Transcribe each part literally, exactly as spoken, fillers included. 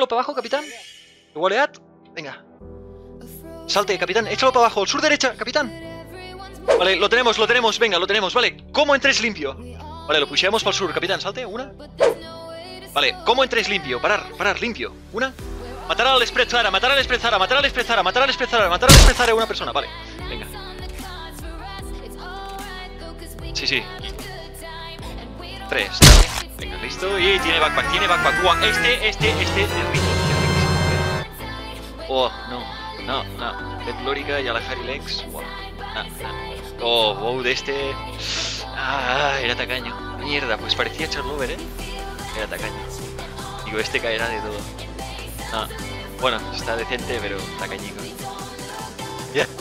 para abajo, capitán. Walead. Venga. Salte, capitán. Échalo para abajo. Al sur derecha, capitán. Vale, lo tenemos, lo tenemos. Venga, lo tenemos. Vale, ¿cómo entres limpio? Vale, lo pusheamos para el sur, capitán. Salte, una. Vale, ¿cómo entres limpio? Parar, parar, limpio. Una. Matar al Spreadzara, matar al Spreadzara, matar al Spreadzara, matar al Spreadzara, matar al Spreadzara a una persona. Vale, venga. Sí, sí. Tres. Venga, listo. Y tiene backpack, tiene backpack. Wow, este, este, este. Es rico. Oh, no, no, no. Red Glórica y a la Harry Legs. Wow. No, no. Oh, wow, de este. Ah, era tacaño. Mierda, pues parecía Charlover, eh. Era tacaño. Digo, este caerá de todo. Ah, bueno, está decente, pero tacañico. Ya. Yeah.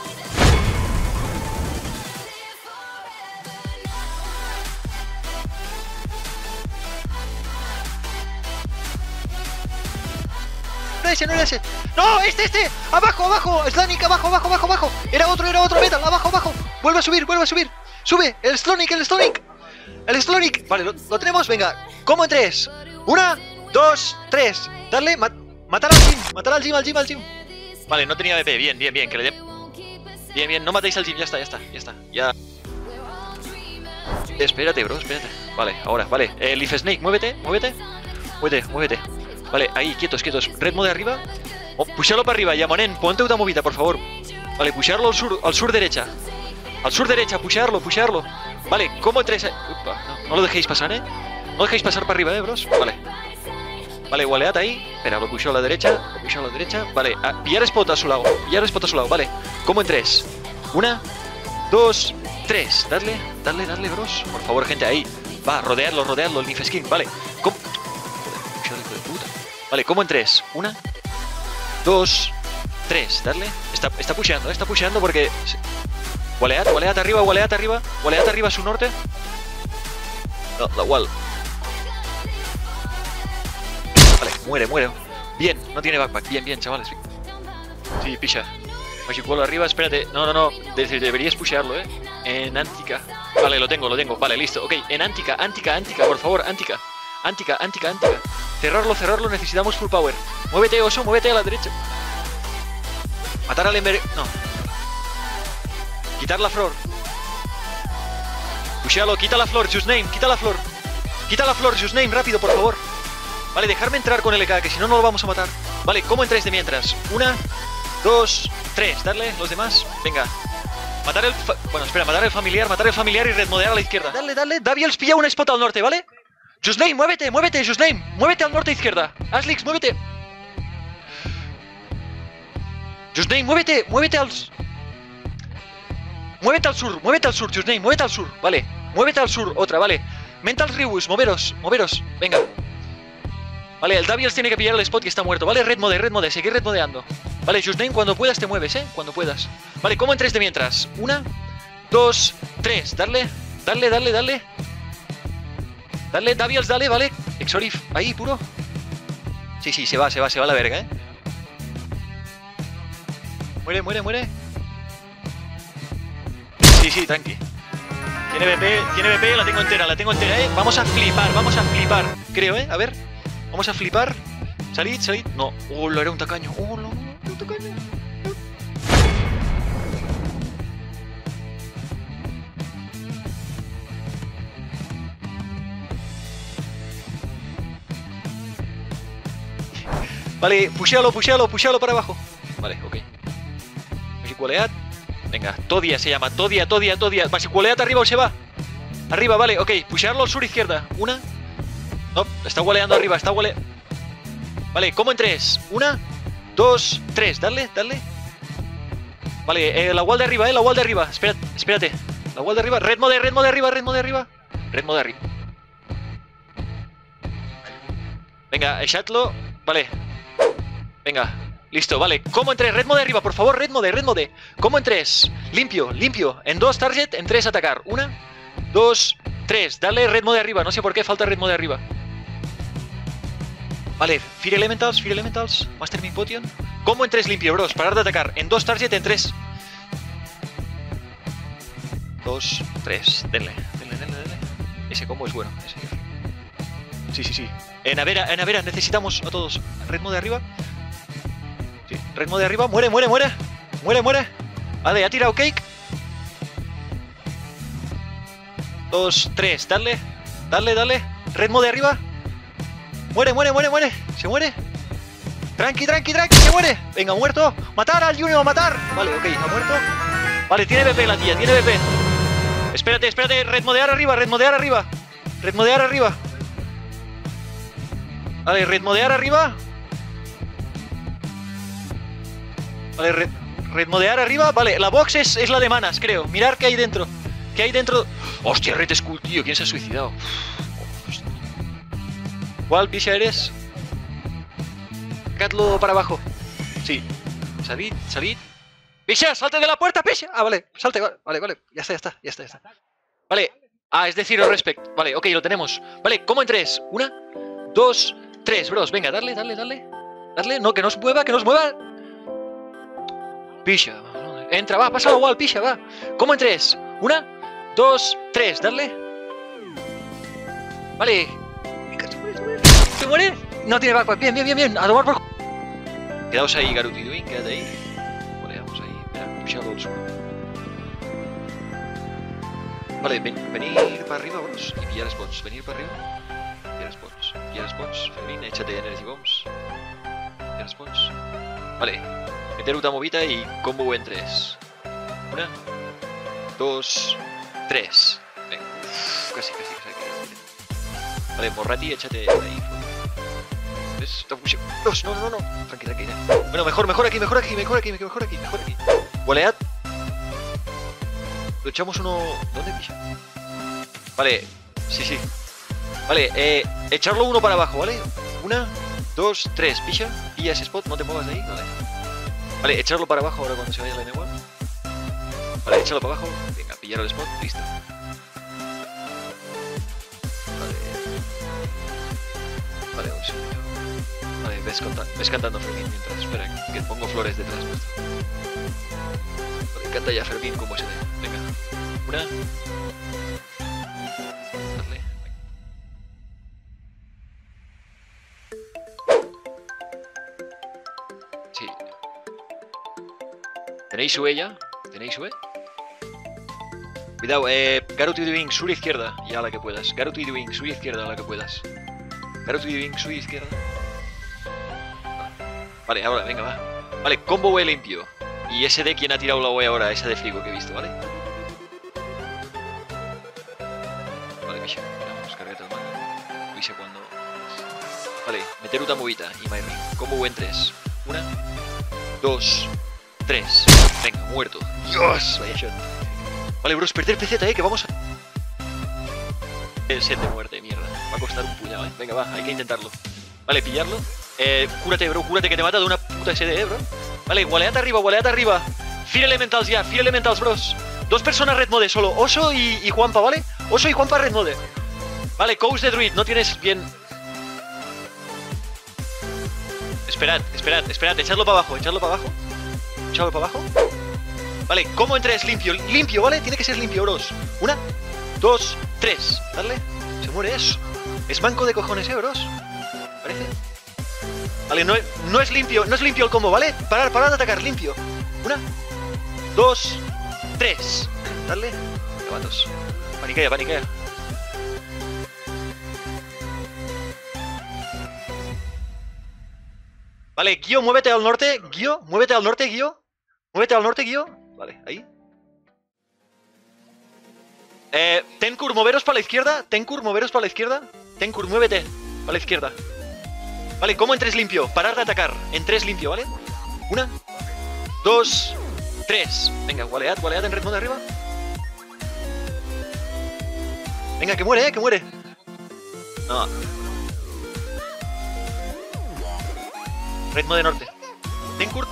No ese, no era ese. ¡No! ¡Este, este! ¡Abajo, abajo! ¡Slanic, abajo, abajo, abajo, abajo! Era otro, era otro metal. ¡Abajo, abajo! ¡Vuelve a subir, vuelve a subir! ¡Sube! ¡El Slanic, el Slanic! ¡El Slanic! Vale, lo, lo tenemos, venga. ¿Cómo en tres? Una, dos, tres. Darle, mat matar al Jim, matar al Jim, al Jim, al Jim. Vale, no tenía B P. Bien, bien, bien. Que le dé. Bien, bien. No matéis al Jim. Ya está, ya está, ya está. Ya. Espérate, bro, espérate. Vale, ahora, vale. Eh, Leaf Snake, muévete, muévete. Muévete, muévete. Vale, ahí, quietos, quietos. Red mode arriba. Oh, pusharlo para arriba, Yamonen. Ponte una movida, por favor. Vale, pusharlo al sur, al sur derecha. Al sur derecha, pusharlo, pusharlo. Vale, ¿cómo entres? Upa, no, no lo dejéis pasar, eh. No dejéis pasar para arriba, eh, bros. Vale. Vale, walead ahí. Espera, lo puso a la derecha. Lo puso a la derecha. Vale, a pillar spot a su lado. Pillar spot a su lado, vale. ¿Cómo en tres? Una, dos, tres. Dadle, dadle, dadle, bros. Por favor, gente, ahí. Va, rodearlo, rodearlo, el Leaf Skin. Vale. ¿Cómo? Joder, hijo de puta. Vale, ¿cómo en tres? Una, dos, tres. Darle. Está, está pusheando, ¿eh? Está pusheando porque... Walead, walead arriba, walead arriba. Walead arriba a su norte. No, la wall. Vale, muere, muere. Bien, no tiene backpack. Bien, bien, chavales. Sí, picha. Magic Wall arriba, espérate. No, no, no. De deberías pushearlo, ¿eh? En Antica. Vale, lo tengo, lo tengo. Vale, listo. Ok, en Antica, Antica, Antica, por favor, Antica. Antica, Antica, Antica. Cerrarlo, cerrarlo, necesitamos full power. Muévete, oso, muévete a la derecha. Matar al Ember... No. Quitar la flor. Pushealo, quita la flor, Just Name, quita la flor. Quita la flor, Just Name, rápido, por favor. Vale, dejarme entrar con L K, que si no, no lo vamos a matar. Vale, ¿cómo entráis de mientras? Una, dos, tres. Darle, los demás. Venga. Matar el... Fa... Bueno, espera, matar el familiar, matar el familiar y redmodear a la izquierda. Dale, dale. Daviels pilla una spot al norte, ¿vale? Just Name, muévete, muévete, Just Name. Muévete al norte izquierda. Aslix, muévete. Just Name, muévete, muévete al... Muévete al sur, muévete al sur, Just Name, muévete al sur. Vale, muévete al sur, otra, vale. Mental Ribus, moveros, moveros. Venga. Vale, el Daviels tiene que pillar el spot y está muerto. Vale, red mode, red mode, seguir red modeando. Vale, Just Name, cuando puedas te mueves, eh. Cuando puedas. Vale, ¿cómo en tres de mientras? Una, dos, tres. Darle, darle, darle, darle. Dale, Daviels, dale, vale. Exorif, ahí, puro. Sí, sí, se va, se va, se va a la verga, eh. Muere, muere, muere. Sí, sí, tranqui. Tiene B P, tiene B P, la tengo entera, la tengo entera, eh. Vamos a flipar, vamos a flipar. Creo, eh. A ver. Vamos a flipar. Salid, salid. No. Oh, lo era un tacaño. Oh, no, no, era un tacaño. Vale, pushealo, pushealo, pushealo para abajo. Vale, ok. Magic Venga, Todia se llama. Todia, Todia, Todia. Magic arriba o se va. Arriba, vale, ok. Pushearlo al sur izquierda. Una. No, está waleando arriba, está wale. Vale, ¿cómo en tres? Una, dos, tres. Dale, dale. Vale, eh, la wall de arriba, eh, la wall de arriba. Espérate, espérate. La wall de arriba. Red mode, red mode arriba, red mode arriba. Red mode arriba. Venga, echatlo. Vale. Venga, listo, vale. ¿Cómo en tres? Red mode arriba, por favor, red mode, red mode. ¿Cómo en tres? Limpio, limpio. En dos target, en tres atacar. Una, dos, tres. Dale red mode arriba. No sé por qué falta red mode arriba. Vale, Fear Elementals, Fear Elementals. Master Ming Potion. ¿Cómo en tres limpio, bros? Parar de atacar. En dos target, en tres. Dos, tres. Denle, denle, denle, denle. Ese combo es bueno. Ese. Sí, sí, sí. En Avera, en Avera, necesitamos a todos. Ritmo de arriba. Sí, ritmo de arriba. Muere, muere, muere. Muere, muere. Vale, ha tirado Cake. Dos, tres, dale. Dale, dale. Ritmo de arriba. Muere, muere, muere, muere. Se muere. Tranqui, tranqui, tranqui, se muere. Venga, muerto. Matar al Junior, matar. Vale, ok, ha muerto. Vale, tiene B P la tía, tiene B P. Espérate, espérate. Redmodear arriba, redmodear arriba. Redmodear arriba. Vale, redmodear arriba. Vale, red, redmodear arriba. Vale, la box es, es la de manas, creo. Mirar qué hay dentro. ¿Qué hay dentro? Hostia, Red Skull, tío. ¿Quién se ha suicidado? ¿Cuál pisha eres? Sacadlo para abajo. Sí. Salid, salid. ¡Pisha! ¡Salte de la puerta, Pisha! Ah, vale. Salte, vale, vale. Ya está, ya está, ya está, ya está. Vale. Ah, es decir, respect. Vale, ok, lo tenemos. Vale, ¿cómo en tres? Una, dos, tres, bros. Venga, darle, darle, darle. Darle. No, que no se mueva, que no se mueva. Pisha. Entra, va, pasa la wall, Pisha, va. ¿Cómo en tres? Una, dos, tres. Darle. Vale. ¿Se muere? No tiene backpack. Bien, bien, bien, bien. A tomar por... Quedaos ahí, Garuti Duin, quédate ahí. Vale, vamos ahí. Espera, pushado al suelo. Vale, ven, venir para arriba, bros. Y pillar spots. Venir para arriba. Pillar spots. Pillar spots. Fermín, échate energy bombs. Pillar spots. Vale. Meter utamovita y combo en tres. Una, dos, tres. Venga. Uf, casi, casi, casi. Vale, Morrati, échate ahí. Está muy... No, no, no, no. Tranqui, tranqui, ya. Bueno, mejor, mejor aquí, mejor aquí, mejor aquí, mejor aquí, mejor aquí. Walead. Lo echamos uno... ¿Dónde pilla? Vale, sí, sí. Vale, eh, echarlo uno para abajo, ¿vale? Una, dos, tres, pilla. Pilla ese spot, no te muevas de ahí, vale. Vale, echarlo para abajo ahora cuando se vaya la N uno. Vale, echarlo para abajo. Venga, pillar el spot, listo. Vale. Vale, un segundo. Vale, ves, ves cantando Fermín mientras. Espera, que pongo flores detrás nuestro. Vale, canta ya Fermín como se dé. Venga. Una. Dale. Sí. ¿Tenéis su ella? ¿Tenéis su E? Cuidado, eh. Garuti Wing, sur izquierda. Ya a la que puedas. Garuti Wing, sur izquierda a la que puedas. Garuti Wing, sur izquierda. Vale, ahora, venga, va. Vale, combo E limpio. Y ese de quien ha tirado la E ahora, esa de frigo que he visto, ¿vale? Vale, Misha, vamos, cárgate el mano. Misha cuando... Vale, meter utamovita y my ring. Combo E en tres. Una, dos, tres. Venga, muerto. Dios, vaya shot. Vale, bros, perder P Z, eh, que vamos a... El set de muerte, mierda. Va a costar un puñado, eh. Venga, va, hay que intentarlo. Vale, pillarlo. Eh, cúrate, bro, cúrate que te mata de una puta S D, eh, bro. Vale, waleate arriba, waleate arriba. Fear Elementals ya, Fear Elementals, bros. Dos personas red mode solo, Oso y, y Juanpa, ¿vale? Oso y Juanpa red mode. Vale, Coach de Druid, no tienes bien... Esperad, esperad, esperad, echadlo para abajo, echadlo para abajo. Echadlo para abajo. Vale, ¿cómo entra? Es limpio, limpio, ¿vale? Tiene que ser limpio, bros. Una, dos, tres. Dale, se muere eso. Es manco de cojones, eh, bros. Parece. Vale, no, no es limpio, no es limpio el combo, ¿vale? Parar, parar de atacar, limpio. Una, dos, tres. Dale. Cabatos. Paniquea, paniquea. Vale, Guío, muévete al norte. Guío, muévete al norte, Guío. Muévete al norte, Guío. Vale, ahí. Eh, Tenkur, moveros para la izquierda. Tenkur, moveros para la izquierda. Tenkur, muévete para la izquierda. Vale, ¿cómo en tres limpio? Parar de atacar. En tres limpio, ¿vale? Una, dos, tres. Venga, walead, walead en red mode arriba. Venga, que muere, eh, que muere. No. Red mode norte. Tenkur.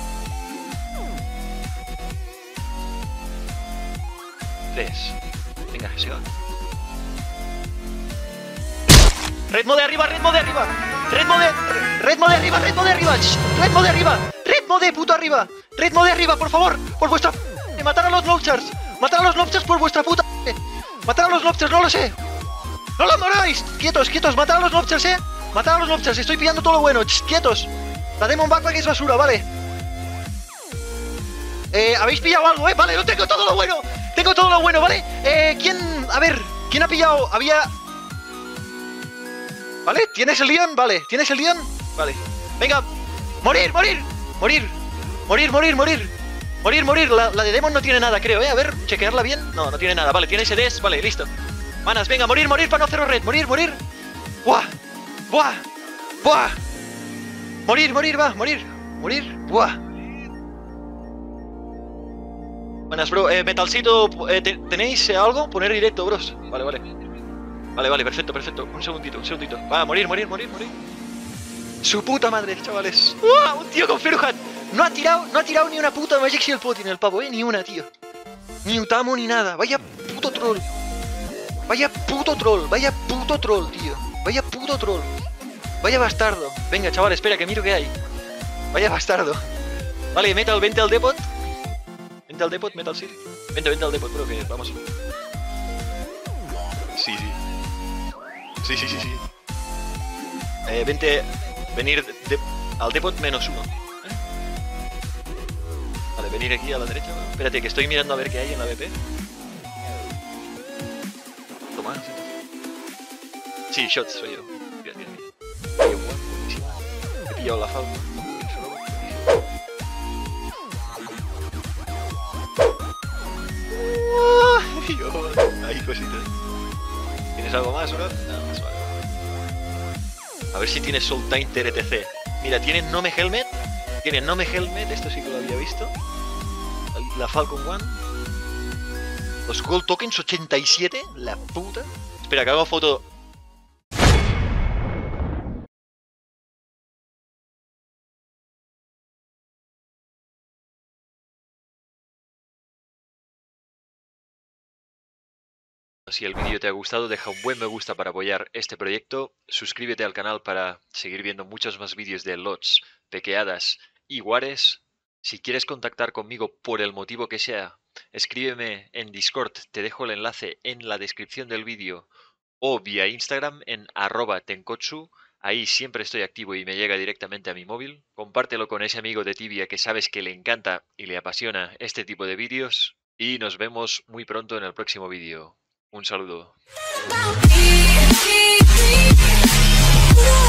Tres. Venga, se va. Red mode arriba, red mode arriba. Red mode, red mode arriba, red mode arriba. Red mode arriba. Red mode puto arriba. Red mode arriba, por favor. Por vuestra... Matar a los lobsters. Matar a los lobsters por vuestra puta... Matar a los lobsters, no lo sé. ¡No la moráis! ¡Quietos, quietos! ¡Matad a los Lobsters, eh! ¡Matad a los Lobsters! ¡Estoy pillando todo lo bueno! ¡Ch, quietos! La Demon Backpack es basura, vale. Eh, ¿habéis pillado algo, eh? Vale, no tengo todo lo bueno. Tengo todo lo bueno, ¿vale? Eh, ¿quién? A ver, ¿quién ha pillado? Había... ¿Vale? ¿Tienes el Leon? Vale, ¿tienes el Leon? Vale. Venga, morir, morir, morir, morir, morir, morir. Morir, morir, la, la de Demon no tiene nada, creo, ¿eh? A ver, chequearla bien. No, no tiene nada, vale, tiene ese des, vale, listo. Manas, venga, morir, morir para no hacer red, morir, morir. ¡Buah! ¡Buah! ¡Buah! Morir, morir, va, morir, morir, ¡buah! Buenas, bro, eh, Metalcito, eh, te, ¿tenéis eh, algo? Poner directo, bros. Vale, vale. Vale, vale, perfecto, perfecto. Un segundito, un segundito. Va, morir, morir, morir, morir. Su puta madre, chavales. ¡Uah! Un tío con Feruhat. No ha tirado, no ha tirado ni una puta Magic Shield Pot en el pavo, eh, ni una, tío. Ni Utamo ni nada. Vaya puto troll. Vaya puto troll, vaya puto troll, tío. Vaya puto troll. Vaya bastardo. Venga, chaval, espera, que miro qué hay. Vaya bastardo. Vale, Metal, vente al depot. Vente al depot, Metal City. Vente, vente al depot, bro, que vamos. Sí, sí. Sí, sí, sí, sí. Eh, vente, venir de, al depot menos uno. Vale, venir aquí a la derecha. ¿No? Espérate, que estoy mirando a ver qué hay en la B P. Toma, sí, shots soy yo. Mira, mira, mira. He pillado la falta. Dios, hay cositas. ¿Tienes algo más, bro? Nada más, vale. A ver si tienes Soultainter E T C. Mira, tiene Nome Helmet. Tiene Nome Helmet, esto sí que lo había visto. La Falcon One. Los Gold Tokens ochenta y siete. La puta. Espera, que hago foto. Si el vídeo te ha gustado, deja un buen me gusta para apoyar este proyecto. Suscríbete al canal para seguir viendo muchos más vídeos de lots, pequeadas y wares. Si quieres contactar conmigo por el motivo que sea, escríbeme en Discord, te dejo el enlace en la descripción del vídeo o vía Instagram en arroba tenkotsu. Ahí siempre estoy activo y me llega directamente a mi móvil. Compártelo con ese amigo de Tibia que sabes que le encanta y le apasiona este tipo de vídeos. Y nos vemos muy pronto en el próximo vídeo. Un saludo.